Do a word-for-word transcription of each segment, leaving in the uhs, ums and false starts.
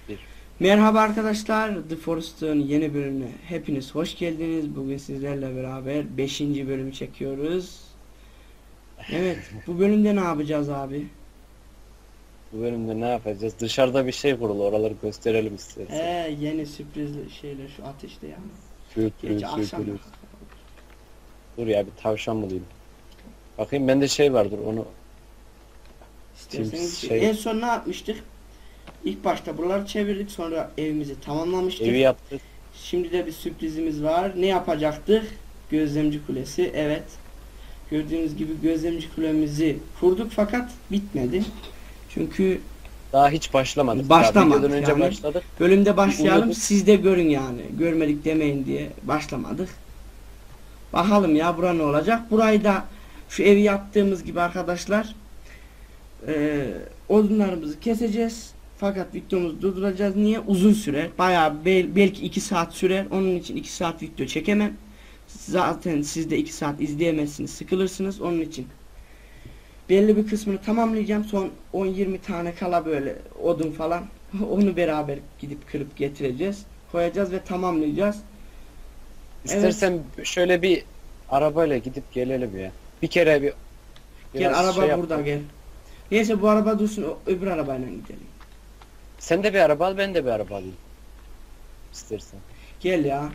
Bir. Merhaba arkadaşlar, The Forest'ın yeni bölümüne hepiniz hoş geldiniz. Bugün sizlerle beraber beşinci bölümü çekiyoruz. Evet, bu bölümde ne yapacağız abi? Bu bölümde ne yapacağız? Dışarıda bir şey kurulu. Oraları gösterelim istersen. Ee, yeni sürpriz şeyler şu ateşte yani. Sürpriz, Gece akşam. sürpriz. Dur ya bir tavşan bulayım. Bakayım bende şey vardır onu. İsterseniz Şey- en son ne yapmıştık? İlk başta buraları çevirdik, sonra evimizi tamamlamıştık. Evi yaptık. Şimdi de bir sürprizimiz var. Ne yapacaktık? Gözlemci kulesi. Evet. Gördüğünüz gibi gözlemci kulemizi kurduk fakat bitmedi. Çünkü Daha hiç başlamadık. Başlamadık Daha videodan önce yani. başladık. bölümde başlayalım. Umudum- Siz de görün yani. Görmedik demeyin diye başlamadık. Bakalım ya bura ne olacak. Burayı da şu evi yaptığımız gibi arkadaşlar eee odunlarımızı keseceğiz. Fakat videomuzu durduracağız. Niye? Uzun sürer. Bayağı bel- belki iki saat sürer. Onun için iki saat video çekemem. Zaten siz de iki saat izleyemezsiniz. Sıkılırsınız. Onun için belli bir kısmını tamamlayacağım. Son on yirmi tane kala böyle odun falan. Onu beraber gidip kırıp getireceğiz. Koyacağız ve tamamlayacağız. İstersen şöyle bir arabayla gidip gelelim ya. Bir kere bir Gel biraz araba şey burada yapalım. gel. Neyse bu araba dursun, o öbür arabayla gidelim. Sen de bir araba al, ben de bir araba alayım. İstersen. Gel ya.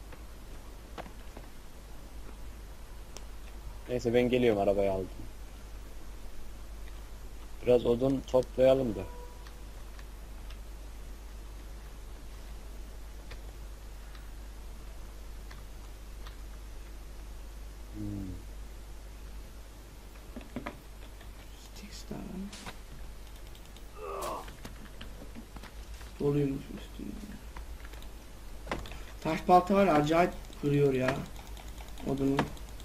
Neyse ben geliyorum, arabayı aldım. Biraz odun toplayalım da. Hmm. Stickstar. Doluymuş üstünde. Taş balta var ya, acayip kırıyor ya. Odunu.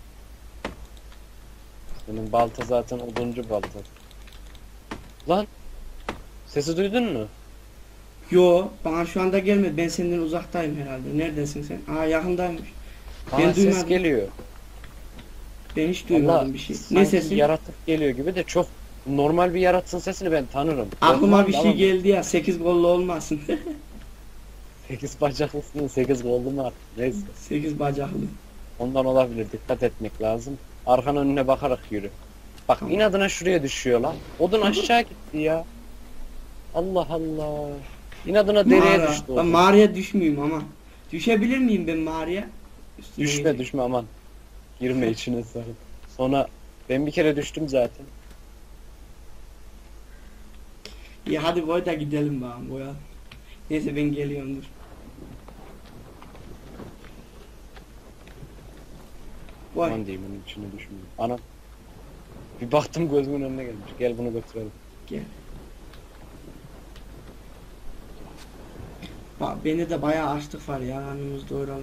Senin balta zaten oduncu balta. Lan! Sesi duydun mu? Yo, bana şu anda gelmedi. Ben senden uzaktayım herhalde. Neredesin sen? Aa, yakındaymış. Aa, Ben ses duymadım. geliyor. Ben hiç duymadım Vallahi bir şey. Ne sanki sesi? yaratık geliyor gibi de çok normal bir yaratığın sesini ben tanırım. Aklıma bir şey Ama geldi ya. Sekiz kollu olmasın. sekiz bacaklısın, sekiz kollu mu artık? Neyse. Sekiz bacaklı. Ondan olabilir. Dikkat etmek lazım. Arkanın önüne bakarak yürü. Bak Tamam. inadına şuraya düşüyor lan. Odun aşağı gitti ya. Allah Allah. İnadına dereye Mağara. düştü Ben odun. mağaraya düşmeyeyim ama. Düşebilir miyim ben mağaraya? Üstüne Düşme gidecek. düşme aman. Girme içine sarıl. Sonra ben bir kere düştüm zaten. İyi hadi boy da gidelim bakalım boya. Neyse ben geliyorum dur. Boy. Aman diyeyim onun içine düşmeyeyim. Anam. Bir baktım gözümün önüne gelmiş. Gel bunu götürelim. Gel. Bak bende de bayağı açlık var ya, karnımızı doyuralım.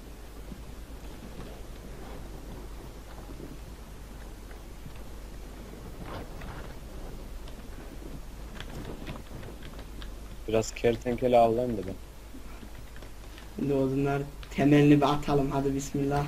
Biraz kertenkele avlayayım da ben. Şimdi odunlar temelini bir atalım hadi bismillah.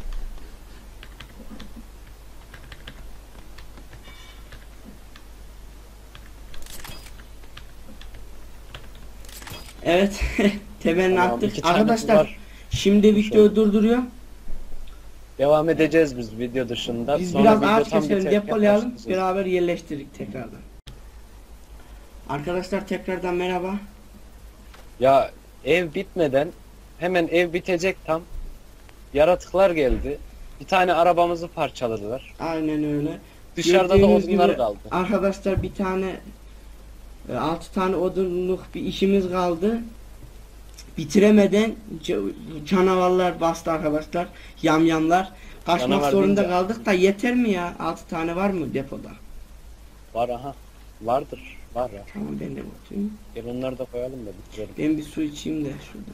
Evet temelini Tamam, attık. iki tane Arkadaşlar var. şimdi videoyu durduruyor. Devam edeceğiz biz video dışında. Biz Sonra biraz video ağaç tam keselim, biterken depolayalım, başlayacağız. beraber yerleştirdik tekrardan. Arkadaşlar tekrardan merhaba. Ya ev bitmeden hemen ev bitecek tam. Yaratıklar geldi. Bir tane arabamızı parçaladılar. Aynen öyle. Dışarıda da Gördüğünüz odunlar gibi kaldı. Arkadaşlar bir tane e, altı tane odunluk bir işimiz kaldı. Bitiremeden ca- canavarlar bastı arkadaşlar. Yamyamlar. Kaçmak Canavar zorunda deyince- kaldık da yeter mi ya? altı tane var mı depoda? Var aha. Vardır. Var ya. Tamam ben de bakayım. Gel onları da koyalım da bitirelim. Ben bir su içeyim de şurada.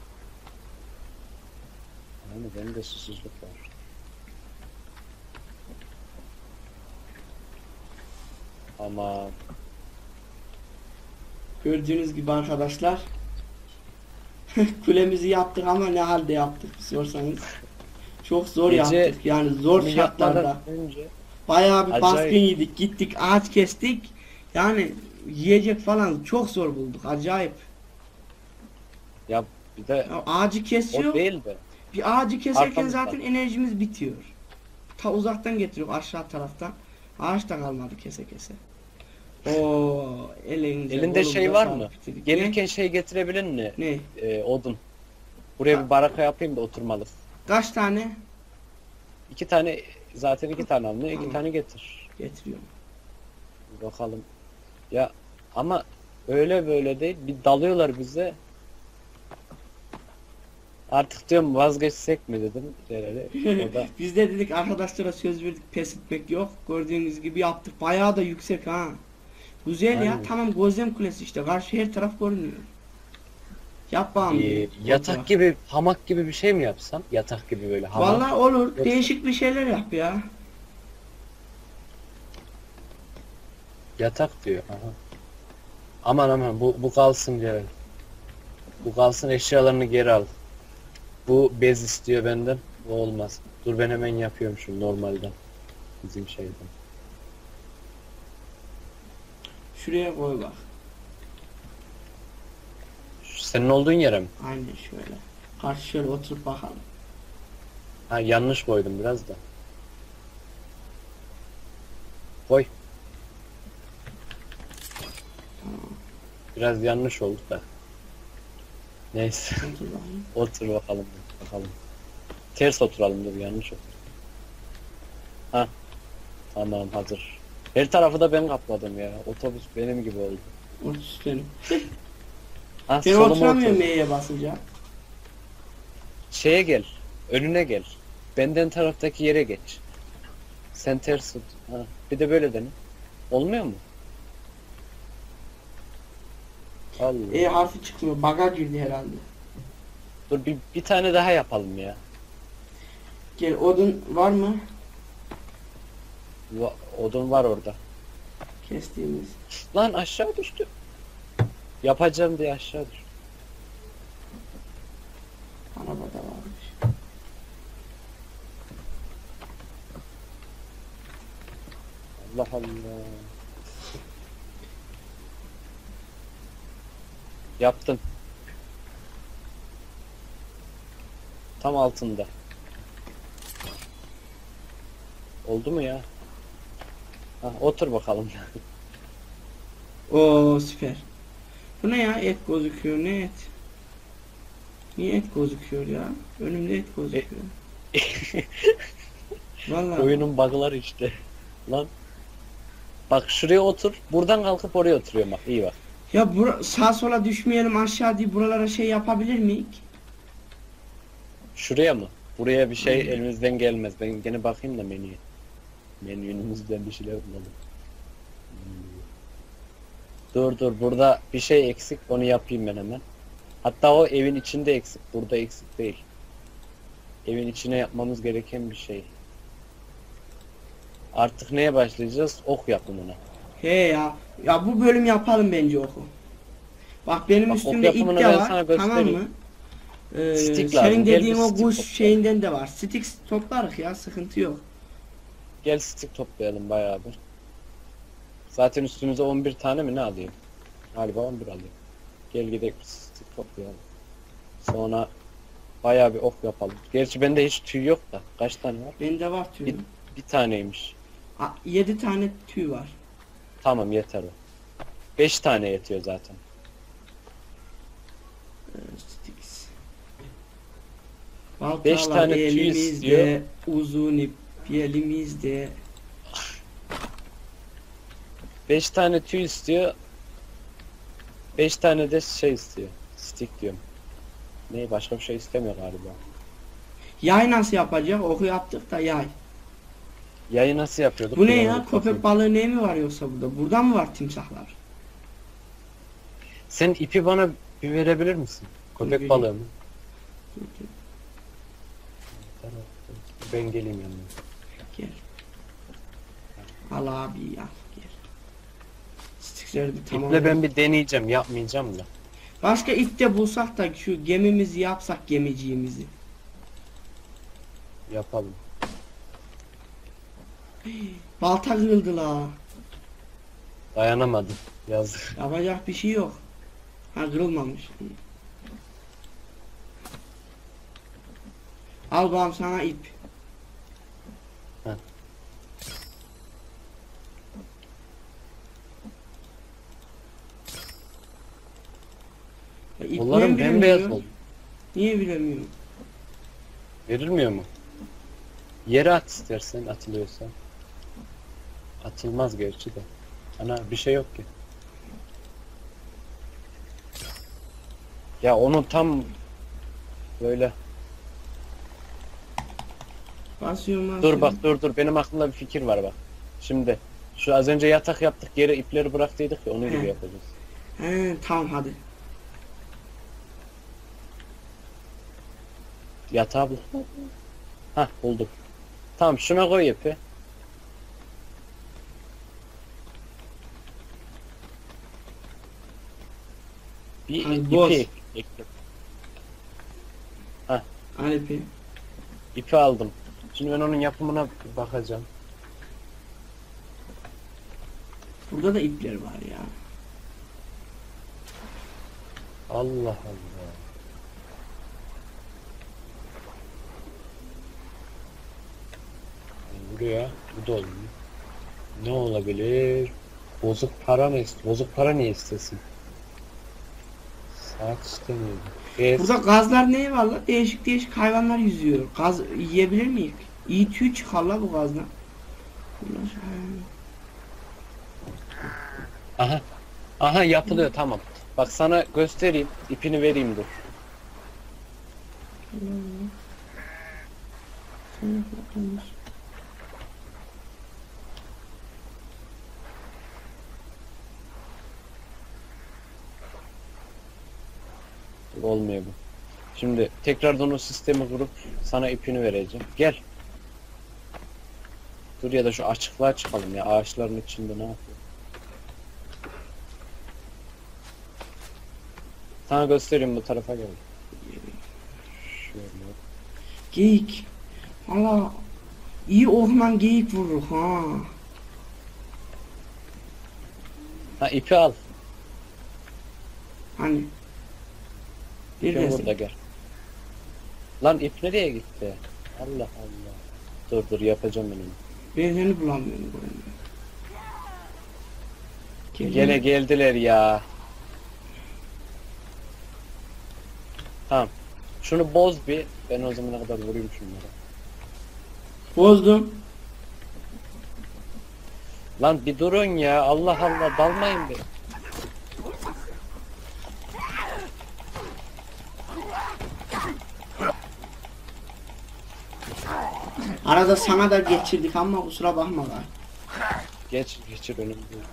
Yani benim de susuzluk var. Ama Gördüğünüz gibi arkadaşlar. Kulemizi yaptık ama ne halde yaptık sorsanız. Çok zor Gece yaptık yani zor bunu şartlarda. yapmadan önce Bayağı bir Acayip. baskın yedik, gittik ağaç kestik. Yani yiyecek falan çok zor bulduk, acayip. Ya bir de Ya ağacı o kesiyor. değil de. Bir ağacı keserken Arkamızdan. zaten enerjimiz bitiyor. Ta uzaktan getiriyor aşağı taraftan. Ağaç da kalmadı kese kese. Oo, elinize Elinde kolunuza şey var sağlık mı? bitirdik. Gelirken şey getirebilir mi? Ne? Ne? Ee, odun. Buraya bir baraka yapayım da oturmalık. Kaç tane? İki tane zaten iki tane almıyor. iki Tamam. tane getir. Getiriyorum. Bakalım. Ya ama öyle böyle değil. Bir dalıyorlar bize. Artık diyorum vazgeçsek mi dedim. Dereli. O da Biz de dedik arkadaşlara söz verdik, pes etmek yok. Gördüğünüz gibi yaptık. Bayağı da yüksek ha. Güzel ya. Aynen. Tamam, Gözlem Kulesi işte. Karşı her taraf görünüyor. Yap bakalım. Ee, bir yatak fotoğraf. gibi, hamak gibi bir şey mi yapsam? Yatak gibi böyle hamak. Vallahi olur. Yoksa- Değişik bir şeyler yap ya. Yatak diyor. Aha. Aman aman bu bu kalsın diyor. Bu kalsın, eşyalarını geri al. Bu bez istiyor benden. Bu olmaz. Dur ben hemen yapıyorum şu normalden. Bizim şeyden. Şuraya koy bak. Şu senin olduğun yere mi? Aynen şöyle. Karşı şöyle oturup bakalım. Ha yanlış koydum biraz da. Koy. Biraz yanlış oldu da. Neyse. Otur bakayım. Otur bakalım. Bakalım. Ters oturalım dur, yanlış otur. Ha. Tamam hazır. Her tarafı da ben kapladım ya. Otobüs benim gibi oldu. Otur üstüne. Ha Ben soluma oturamıyorum otur. M'ye basınca. Şeye gel. Önüne gel. Benden taraftaki yere geç. Sen ters tut. Ha. Bir de böyle dene. Olmuyor mu? Allah. E harfi çıkmıyor. Baga girdi herhalde. Dur bir, bir tane daha yapalım ya. Gel, odun var mı? Va- Odun var orada. Kestiğimiz. Lan aşağı düştü. Yapacağım diye aşağı düştü. Arabada varmış. Allah Allah. Yaptım. Tam altında. Oldu mu ya? Ha, otur bakalım. Oo süper. Bu ne ya? Et gözüküyor. Ne et? Niye et gözüküyor ya? Önümde et gözüküyor. Vallahi. Oyunun bug'ları işte. Lan. Bak şuraya otur. Buradan kalkıp oraya oturuyorum bak. İyi bak. Ya bura, sağa sola düşmeyelim aşağı diye buralara şey yapabilir miyik? Şuraya mı? Buraya bir şey Hmm. elimizden gelmez. Ben gene bakayım da menüye. Menümüzden bir şeyler bulalım. Hmm. Dur dur, burada bir şey eksik, onu yapayım ben hemen. Hatta o evin içinde eksik, burada eksik değil. Evin içine yapmamız gereken bir şey. Artık neye başlayacağız? Ok yapımına. He ya. Ya bu bölüm yapalım bence oku. Bak benim Bak, ok üstümde ip yapımını de ben var. sana Tamam göstereyim. mı? Ee, Stick senin lazım, gel dediğin bir o stick kuş toplayalım. şeyinden de var. Stick toplarız ya, sıkıntı yok. Gel stick toplayalım bayağı bir. Zaten üstümüze on bir tane mi ne alayım? Galiba on bir alayım. Gel gidelim stick toplayalım. Sonra bayağı bir ok yapalım. Gerçi bende hiç tüy yok da. Kaç tane var? Bende var tüy. Bir, bir taneymiş. yedi tane tüy var. Tamam yeter o. beş tane yetiyor zaten. Ee, sticks. Beş Baltalar tane tüy elimizde, istiyor. uzun ip elimizde. beş tane tüy istiyor. beş tane de şey istiyor. Stick diyorum. Ne, başka bir şey istemiyor galiba. Yay nasıl yapacak? Oku yaptık da yay. Yayı nasıl yapıyorduk? Bu ne ya? Bulamadık. Köpek balığı ne mi var yoksa burada? Burada mı var timsahlar? Sen ipi bana bir verebilir misin? Köpek Vereyim. balığı mı? Ben geleyim yanına. Gel. Al abi ya. Gel. Stickleri bir tamam. İple ben bir deneyeceğim. Yapmayacağım da. Başka ip de bulsak da şu gemimizi yapsak, gemiciğimizi. Yapalım. Balta kırıldı la. Dayanamadım. Yazık. Yapacak bir şey yok. Ha, kırılmamış. Al babam sana ip. Heh. Ya ip Onların niye bembeyaz bilemiyor? oldu. Niye bilemiyorum? Verilmiyor mu? Yere at istersen, atılıyorsa. Atılmaz gerçi de. Ana bir şey yok ki. Ya onu tam böyle Basıyorum basıyorum. dur bak dur dur benim aklımda bir fikir var bak. Şimdi şu az önce yatak yaptık yere ipleri bıraktıydık ya onun gibi He. yapacağız. He tamam hadi. Yatağı bul. Hah buldum. Tamam şuna koy ipi. Bir Hadi ipi boz. ek- ekle. Al ipi. İpi aldım. Şimdi ben onun yapımına bir bakacağım. Burada da ipler var ya. Allah Allah. Buraya bu da olmuyor. Ne olabilir? Bozuk para mı ist? Bozuk para niye istesin? Saat istemiyor. Bez. Burada gazlar ne var la? Değişik değişik hayvanlar yüzüyor. Gaz yiyebilir miyiz? İyi tüy çıkar la bu gazdan. Bunlar şey- Aha. Aha yapılıyor tamam. Bak sana göstereyim. İpini vereyim dur. Dur, olmuyor bu. Şimdi tekrardan o sistemi kurup sana ipini vereceğim. Gel. Dur ya da şu açıklığa çıkalım ya. Ağaçların içinde ne yapıyor? Sana göstereyim bu tarafa gel. Şöyle. Geyik. Valla iyi orman geyik vurur ha. Ha ipi al. Hani. İpi Neredesin? burada gel. Lan ip nereye gitti? Allah Allah. Dur dur yapacağım ben onu. Ben seni bulamıyorum bu oyunda. Gel, Gene gel. geldiler ya. Tamam. Şunu boz bir. Ben o zamana kadar vurayım şunlara. Bozdum. Lan bir durun ya. Allah Allah dalmayın be. Arada sana da geçirdik ama kusura bakma lan. Geç geçir önümde.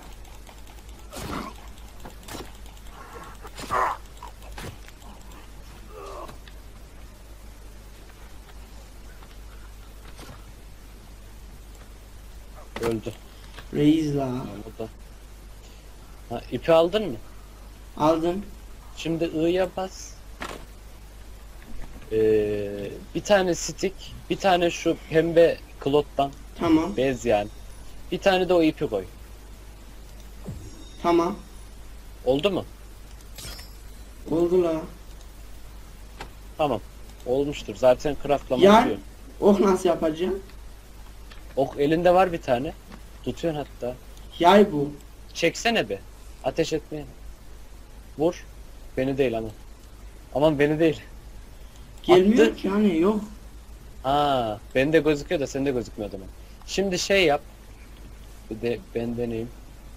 Öldü. Reis la. Ha, burada. Ha, ipi aldın mı? Aldım. Şimdi I'ya bas. Ee, bir tane stick, bir tane şu pembe klottan Tamam. bez yani. Bir tane de o ipi koy. Tamam. Oldu mu? Oldu la. Tamam. Olmuştur. Zaten craftlama Ya diyor. oh nasıl yapacağım? Ok elinde var bir tane. Tutuyorsun hatta. Yay bu. Çeksene be. Ateş etmeye. Vur. Beni değil ama. Aman beni değil. Gelmiyor Attı. ki hani yok. Ha, bende gözüküyor da sende gözükmüyor adamın. Şimdi şey yap. Bir de ben deneyeyim.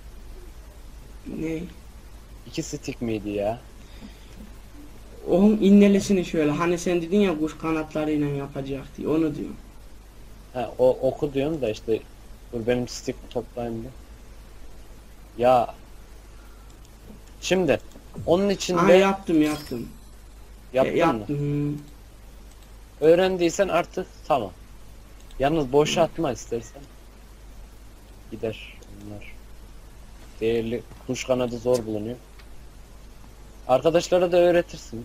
Ne? İki stick miydi ya? Onun innelesini şöyle hani sen dedin ya kuş kanatlarıyla yapacak diye onu diyorum. Ha, o oku diyorum da işte dur benim stick toplayayım bir. Ya şimdi onun içinde Ha yaptım yaptım. yaptın E, mı? yaptım. Öğrendiysen artık tamam. Yalnız boşa atma istersen. Gider onlar. Değerli kuş kanadı zor bulunuyor. Arkadaşlara da öğretirsin.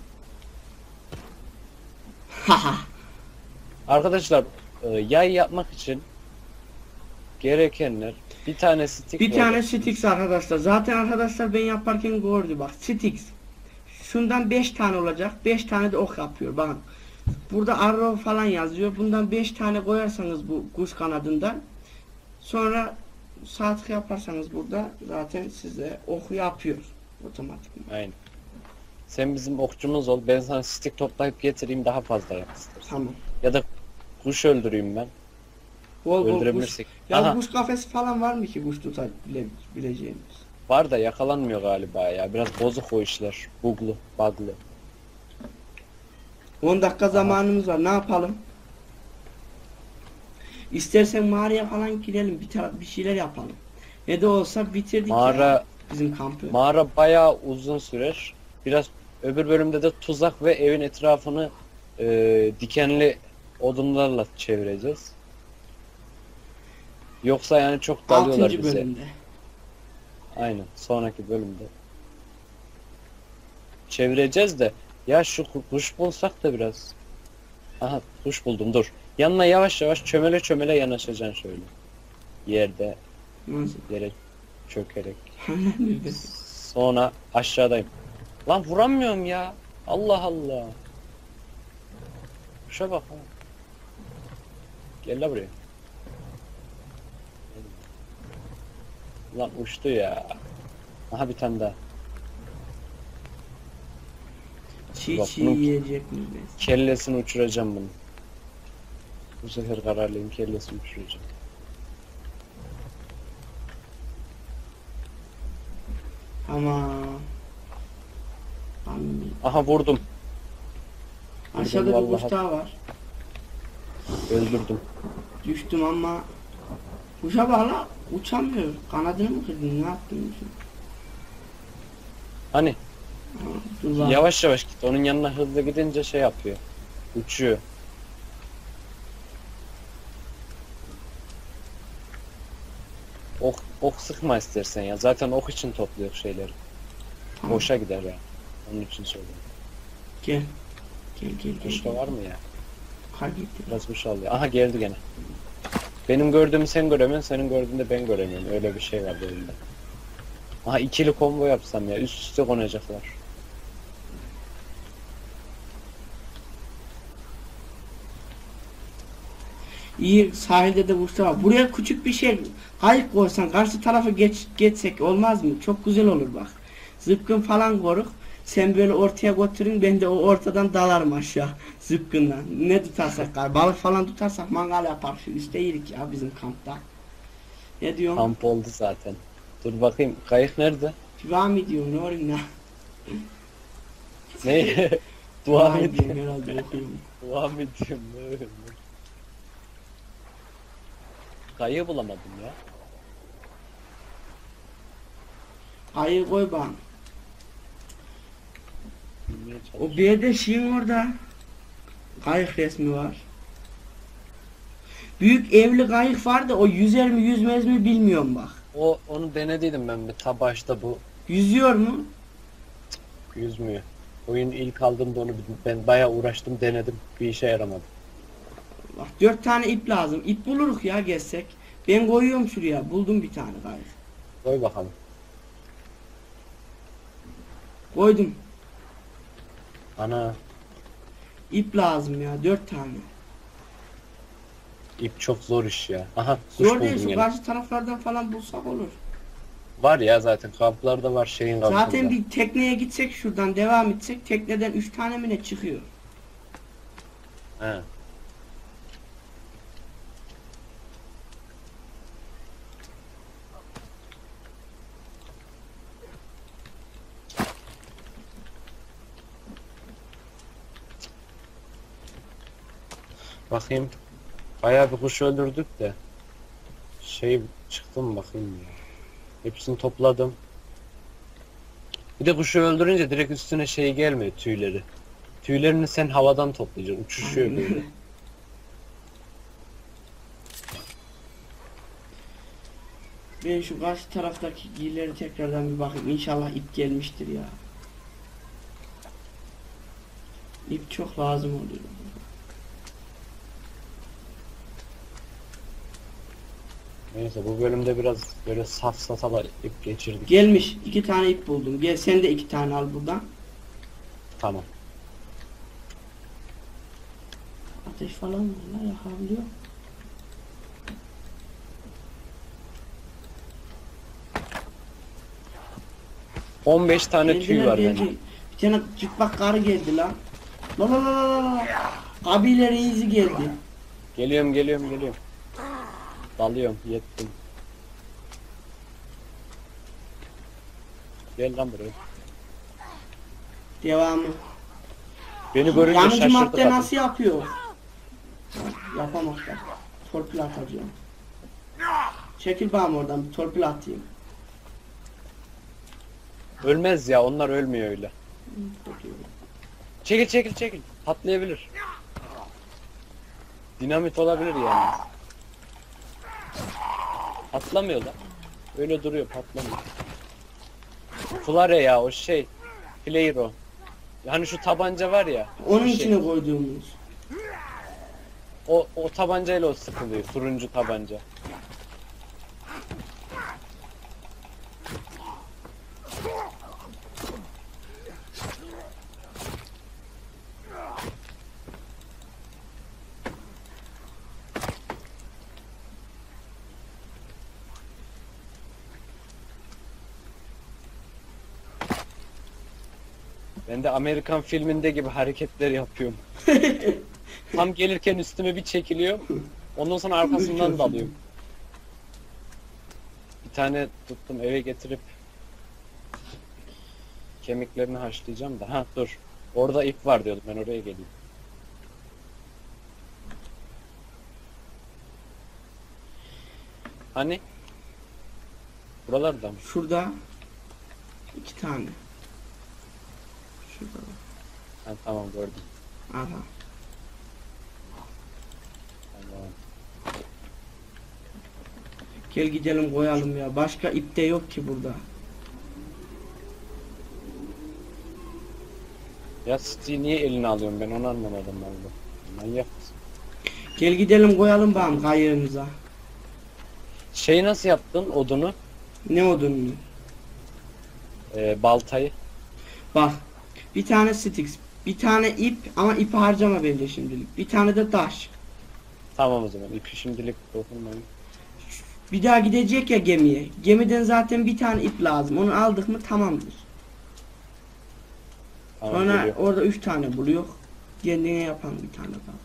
Haha. Arkadaşlar e, yay yapmak için gerekenler bir tane stick Bir var. tane Stix arkadaşlar. Zaten arkadaşlar ben yaparken gördü bak. Stix. Şundan beş tane olacak. beş tane de ok yapıyor. Bakın. burada arrow falan yazıyor. Bundan beş tane koyarsanız bu kuş kanadından, sonra saat yaparsanız burada zaten size oku yapıyor otomatik. Aynen. Sen bizim okçumuz ol. Ben sana stik toplayıp getireyim, daha fazla yap istersen. Tamam. Ya da kuş öldüreyim ben. Bol bol kuş. Öldürebilirsek. Ya Aha, kuş kafesi falan var mı ki kuş tutabileceğimiz? var da yakalanmıyor galiba ya. Biraz bozuk o işler. Buglu, buglu. on dakika zamanımız var. Ne yapalım? İstersen mağaraya falan girelim. Bir, tara- bir şeyler yapalım. Ne de olsa bitirdik Mağara ya bizim kampı. mağara bayağı uzun sürer. Biraz öbür bölümde de tuzak ve evin etrafını e, dikenli odunlarla çevireceğiz. Yoksa yani çok dalıyorlar Altıncı bize. bölümde. Aynen, sonraki bölümde. Çevireceğiz de ya şu ku- kuş bulsak da biraz. Aha, kuş buldum, dur. Yanına yavaş yavaş çömele çömele yanaşacaksın şöyle. Yerde Nasıl? yere çökerek. Nerede? Sonra aşağıdayım. Lan vuramıyorum ya. Allah Allah. Kuşa bak ha. Gel la buraya. Lan uçtu ya. Aha bir tane daha. Çiğ Bak çiğ bunu- yiyecek miyiz? Kellesini uçuracağım bunu. Bu sefer kararlıyım, kellesini uçuracağım. Ama Amin. Aha vurdum. Aşağıda bir vallahi. kuş daha var. Öldürdüm. Düştüm ama kuşa bak la, uçamıyor. Kanadını mı kırdın? Ne yaptın? Hani Ha, dur bak. yavaş yavaş git. Onun yanına hızlı gidince şey yapıyor. Uçuyor. Ok, ok sıkma istersen ya. Zaten ok için topluyor şeyleri. Tamam. Boşa gider ya. Onun için söylüyorum. Gel. Gel gel gel. Kuş da var mı ya? Kar gitti. Biraz kuş alıyor. Aha geldi gene. Benim gördüğümü sen göremiyorsun, senin gördüğünü de ben göremiyorum. Öyle bir şey var elimde. Aha ikili combo yapsam ya. Üst üste konacaklar. İyi, sahilde de kuşlar var. Buraya küçük bir şey kayık koysan karşı tarafa geç geçsek olmaz mı? Çok güzel olur bak. Zıpkın falan koruk. Sen böyle ortaya götürün, ben de o ortadan dalarım aşağı zıpkından. Ne tutarsak galiba, balık falan tutarsak mangal yapar. Şu üstte yedik ya bizim kampta. Ne diyorsun? Kamp oldu zaten. Dur bakayım, kayık nerede? Dua mı diyorum, ne olayım ya? Ne? Dua mı ediyorum ediyorum? herhalde, okuyorum. Dua mı ediyorum? Ne öyle? Kayığı bulamadım ya. Ayı koy bana. Bilmeye O çalışıyorum. bir de şeyin orada. Kayık resmi var. Büyük evli kayık var da o yüzer mi yüzmez mi bilmiyorum bak. O onu denediydim ben bir ta başta, bu Yüzüyor mu? yüzmüyor. Oyun ilk aldığımda onu ben bayağı uğraştım, denedim, bir işe yaramadı. Bak dört tane ip lazım. İp buluruk ya gezsek. Ben koyuyorum şuraya. Buldum bir tane kayık. Koy bakalım. Koydum. Ana, İp lazım ya, dört tane. ip çok zor iş ya. Aha, kuş Zor değil, buldum şu yine. karşı taraflardan falan bulsak olur. Var ya zaten kamplarda var, şeyin kampında. Zaten bir tekneye gitsek, şuradan devam etsek tekneden üç tane mi ne çıkıyor? He. Bakayım. Bayağı bir kuş öldürdük de. Şey çıktı mı bakayım ya. Hepsini topladım. Bir de kuşu öldürünce direkt üstüne şey gelmiyor, tüyleri. Tüylerini sen havadan toplayacaksın. Uçuşuyor Aynen böyle. öyle. Ben şu karşı taraftaki giyilere tekrardan bir bakayım. İnşallah ip gelmiştir ya. İp çok lazım oluyor. Neyse, bu bölümde biraz böyle saf satala ip geçirdik. Gelmiş. iki tane ip buldum. Gel sen de iki tane al buradan. Tamam. Ateş falan var lan, yakabiliyor. on beş tane tüy Geldiler, var geldi. bende. Bir tane çıplak karı geldi lan. La la la la la. Kabile reisi geldi. Geliyorum geliyorum geliyorum. Dalıyorum yettim. Gel lan buraya. Devamı. Beni görünce Yanıcı şaşırdı madde kadın. nasıl yapıyor? Yapamazlar. Torpil atacağım. Çekil bana oradan, bir torpil atayım. Ölmez ya, onlar ölmüyor öyle. Çok iyi. Çekil çekil çekil. Patlayabilir. Dinamit olabilir yani. Patlamıyor lan. Öyle duruyor, patlamıyor. Flare ya, o şey. Flairo. Yani şu tabanca var ya. Onun o şey. içine koyduğumuz. O, o tabancayla o sıkılıyor. Turuncu tabanca. Ben de Amerikan filminde gibi hareketler yapıyorum. Tam gelirken üstüme bir çekiliyor. Ondan sonra arkasından dalıyorum. Bir tane tuttum, eve getirip kemiklerini haşlayacağım da. Ha dur. Orada ip var diyordum, ben oraya geleyim. Hani? Buralarda mı? Şurada iki tane. Şurada. Ha, tamam gördüm. Aha. Tamam. Gel gidelim koyalım ya. Başka ip de yok ki burada. Ya Steve'i niye eline alıyorum, ben onu anlamadım vallahi. Manyak mısın? Gel gidelim koyalım bakalım kayığımıza. Şeyi nasıl yaptın, odunu? Ne odunlu? Ee, baltayı. Bak. Bir tane sticks. Bir tane ip ama ipi harcama bence şimdilik. Bir tane de taş. Tamam o zaman, ipi şimdilik dokunmayın. Bir daha gidecek ya gemiye. Gemiden zaten bir tane ip lazım. Onu aldık mı tamamdır. Tamam, Sonra geliyor. orada üç tane buluyor. Kendine yapan bir tane kaldı.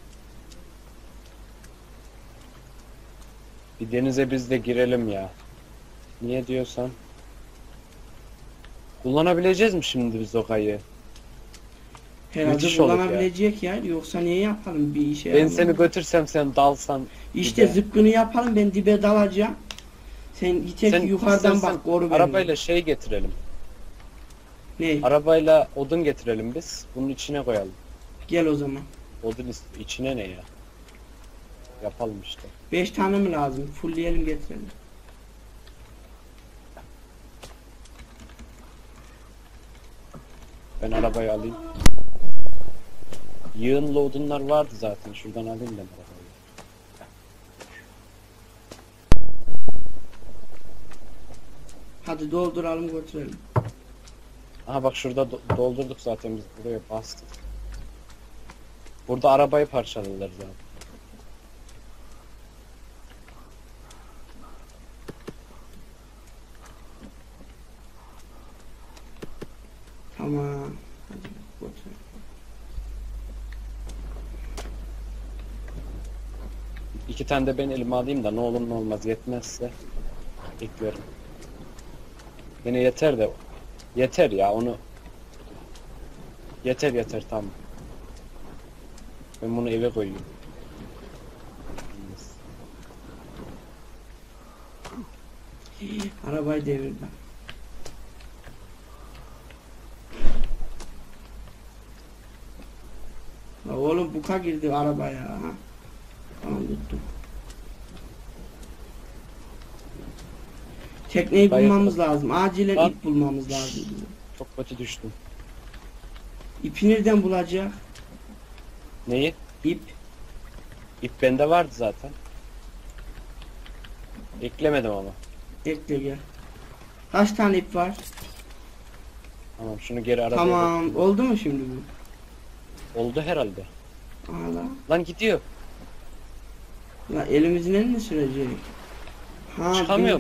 Bir denize biz de girelim ya. Niye diyorsan. Kullanabileceğiz mi şimdi biz o kayığı? Herhalde Müthiş olur ya. kullanabilecek yer. Yoksa niye yapalım bir işe Ben yaramaz. seni götürsem, sen dalsan. İşte dibe. zıpkını yapalım, ben dibe dalacağım. Sen yeter ki Sen yukarıdan istersen bak, koru beni. arabayla şey getirelim. Ne? Arabayla odun getirelim biz. Bunun içine koyalım. Gel o zaman. Odun is- içine ne ya? Yapalım işte. Beş tane mi lazım? Fullleyelim getirelim. Ben arabayı alayım. Yığınlı odunlar vardı zaten. Şuradan alayım ben arabayı. Hadi dolduralım götürelim. Aha bak şurada do- doldurduk zaten, biz buraya bastık. Burada arabayı parçaladılar zaten. Tamam. Hadi götürelim. İki tane de ben elime alayım da ne olur ne olmaz, yetmezse eklerim. Yine yeter de yeter ya, onu yeter yeter tamam. Ben bunu eve koyayım. Arabayı devirdim. La oğlum buka girdi arabaya. Ha. Tamam tuttum. Tekneyi Bayıldım. bulmamız lazım. Acilen Lan. ip bulmamız lazım bize. Çok kötü düştüm. İpi nereden bulacak? Neyi? İp. İp bende vardı zaten. Eklemedim ama. Ekle gel. Kaç tane ip var? Tamam, şunu geri arabaya Tamam. koyayım. Oldu mu şimdi bu? Oldu herhalde. Aha lan. Lan gidiyor. Lan elimizin elini sürecek. Ha, Çıkamıyorum.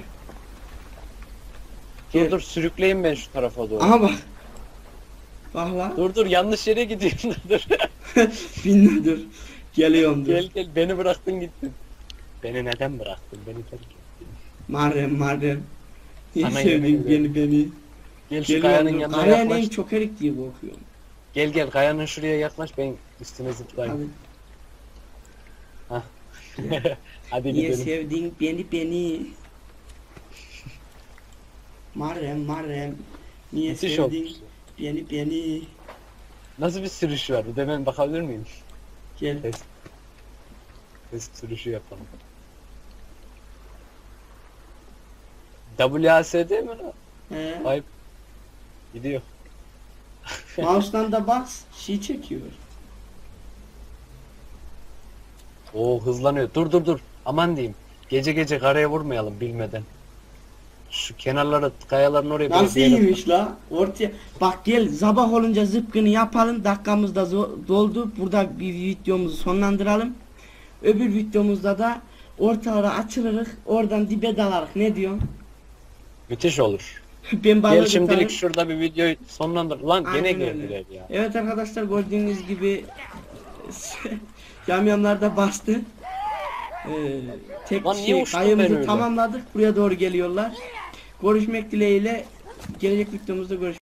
Gel. Dur dur sürükleyeyim ben şu tarafa doğru. bin- Aha bak. Bak lan. Dur dur yanlış yere gidiyorsun dur. Binle dur. Geliyorum dur. Gel gel beni bıraktın gittin. Beni neden bıraktın? Beni terk ettin. Marem marem. Niye Sana sevdin yemin beni beni? Gel şu Geliyorum kayanın dur. yanına Karaya yaklaş. neyim çok erik diye korkuyorum. Gel gel kayanın şuraya yaklaş ben üstüne zıplayayım. Hadi. Hadi Niye gidelim. sevdin beni beni? Marem marem. Niye Müthiş sevdin olmuş. beni beni? Nasıl bir sürüş var? Bir de ben bakabilir miyim? Gel. Test. Test sürüşü yapalım. W A S D mi lan? He. Vay. Gidiyor. Mouse'dan da bak şey çekiyor. Oo hızlanıyor. Dur dur dur. Aman diyeyim. Gece gece karaya vurmayalım bilmeden. Şu kenarlara, kayaların oraya böyle Nasıl bir yere- iyiymiş la? Ortaya bak gel sabah olunca zıpkını yapalım. Dakikamız da zo- doldu. Burada bir videomuzu sonlandıralım. Öbür videomuzda da ortalara açılırız. Oradan dibe dalarız. Ne diyorsun? Müthiş olur. Ben balığı Gel şimdilik tutarım. şurada bir videoyu sonlandır. Lan gene Aynen öyle. geldiler ya. Evet arkadaşlar gördüğünüz gibi yamyamlar da bastı. Ee, tek Lan niye şey uçtum ben kayığımızı öyle? tamamladık. Buraya doğru geliyorlar. Görüşmek dileğiyle gelecek videomuzda görüşmek